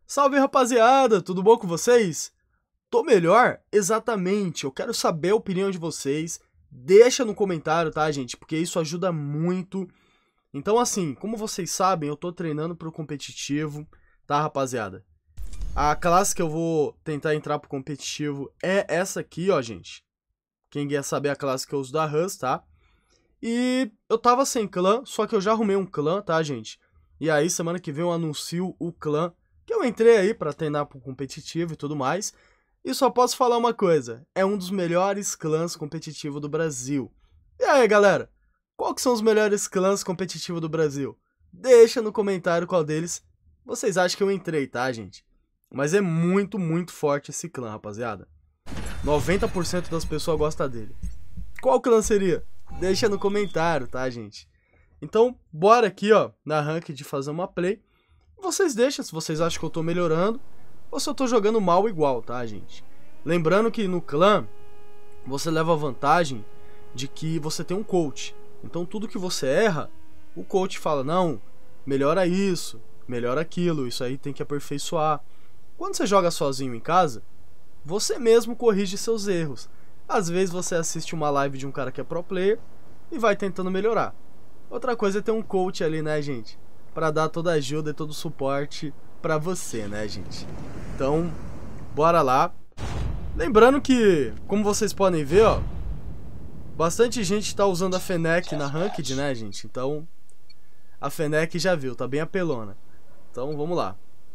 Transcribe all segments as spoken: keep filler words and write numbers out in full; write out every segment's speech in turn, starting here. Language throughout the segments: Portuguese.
Salve, rapaziada, tudo bom com vocês? Tô melhor? Exatamente, eu quero saber a opinião de vocês. Deixa no comentário, tá, gente? Porque isso ajuda muito. Então, assim, como vocês sabem, eu tô treinando pro competitivo, tá, rapaziada? A classe que eu vou tentar entrar pro competitivo é essa aqui, ó, gente. Quem quer saber a classe que eu uso da Rust, tá? E eu tava sem clã, só que eu já arrumei um clã, tá, gente? E aí, semana que vem eu anuncio o clã que eu entrei aí pra treinar pro competitivo e tudo mais. E só posso falar uma coisa, é um dos melhores clãs competitivos do Brasil. E aí, galera? Qual que são os melhores clãs competitivos do Brasil? Deixa no comentário qual deles vocês acham que eu entrei, tá, gente? Mas é muito, muito forte esse clã, rapaziada. noventa por cento das pessoas gostam dele. Qual clã seria? Deixa no comentário, tá, gente? Então, bora aqui, ó, na ranked fazer uma play. Vocês deixam se vocês acham que eu tô melhorando ou se eu tô jogando mal igual, tá, gente? Lembrando que no clã, você leva a vantagem de que você tem um coach. Então, tudo que você erra, o coach fala, não, melhora isso, melhora aquilo, isso aí tem que aperfeiçoar. Quando você joga sozinho em casa, você mesmo corrige seus erros. Às vezes você assiste uma live de um cara que é pro player e vai tentando melhorar. Outra coisa é ter um coach ali, né, gente? Pra dar toda a ajuda e todo o suporte pra você, né, gente? Então, bora lá. Lembrando que, como vocês podem ver, ó, bastante gente tá usando a Fennec na Ranked, né, gente? Então, a Fennec já viu, tá bem apelona. Então, vamos lá.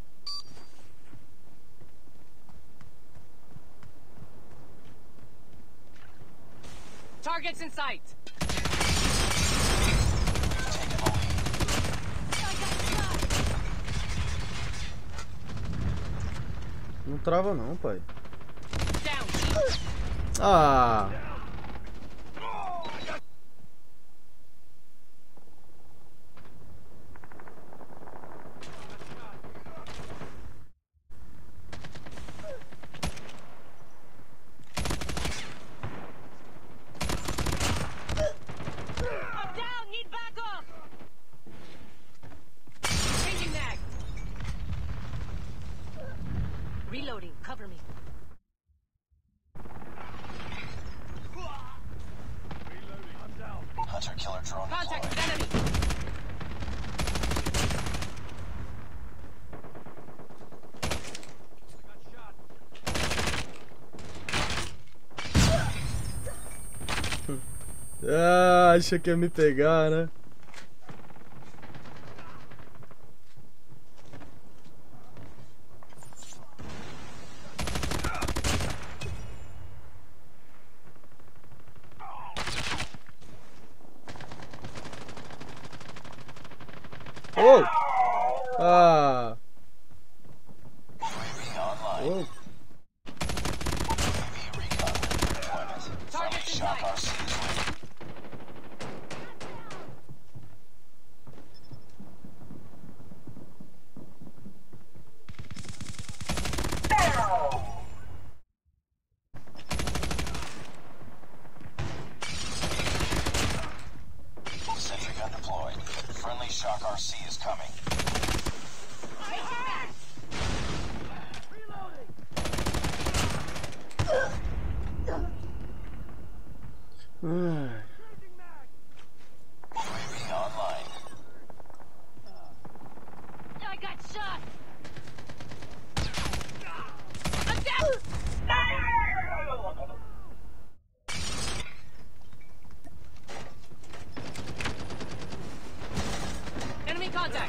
Targets in sight. Não trava não, pai. Down. Ah. I'm down. Need backup. Changing mag. Reloading. Cover me. Hunter killer drone Contact with deployed. enemy. Ah, acha que ia me pegar, né? Oh! Ah! U A V online. Oh! U A V recon deployment. Friendly Targets in shock sight. R C is ready. Sentry gun deployed. Friendly shock R C is coming. Ai. U A V online. I got shot. I'm down. Enemy contact.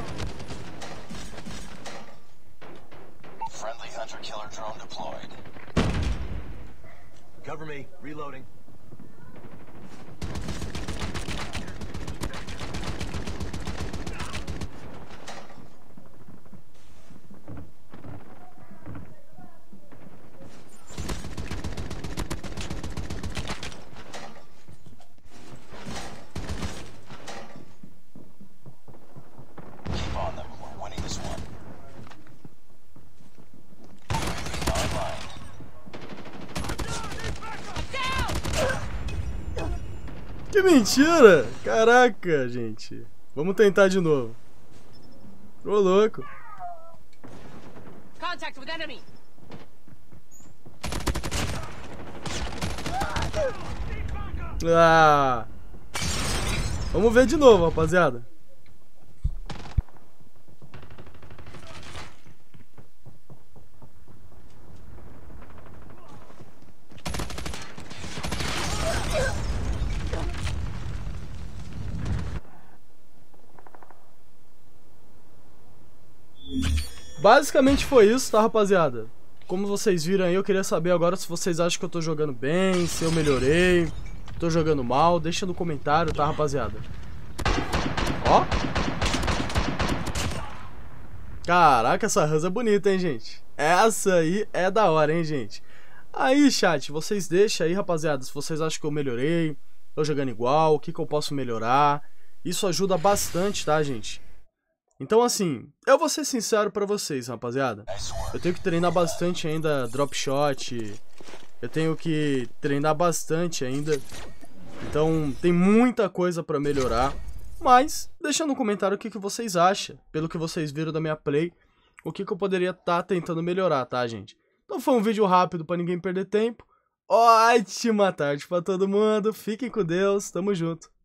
Friendly hunter killer drone deployed. Cover me. Reloading. Keep on them. We're winning this one. U A V online. Down. Que mentira! Caraca, gente. Vamos tentar de novo. Ô, louco. contact with enemy. Ah. Vamos ver de novo, rapaziada. Basicamente foi isso, tá, rapaziada? Como vocês viram aí, eu queria saber agora se vocês acham que eu tô jogando bem, se eu melhorei, tô jogando mal. Deixa no comentário, tá, rapaziada? Ó. Caraca, essa Hanzo é bonita, hein, gente? Essa aí é da hora, hein, gente? Aí, chat, vocês deixam aí, rapaziada, se vocês acham que eu melhorei, tô jogando igual, o que que eu posso melhorar. Isso ajuda bastante, tá, gente? Então, assim, eu vou ser sincero pra vocês, rapaziada. Eu tenho que treinar bastante ainda drop shot. Eu tenho que treinar bastante ainda. Então, tem muita coisa pra melhorar. Mas, deixa no comentário o que, que vocês acham. Pelo que vocês viram da minha play. O que, que eu poderia estar tentando melhorar, tá, gente? Então, foi um vídeo rápido pra ninguém perder tempo. Ótima tarde pra todo mundo. Fiquem com Deus. Tamo junto.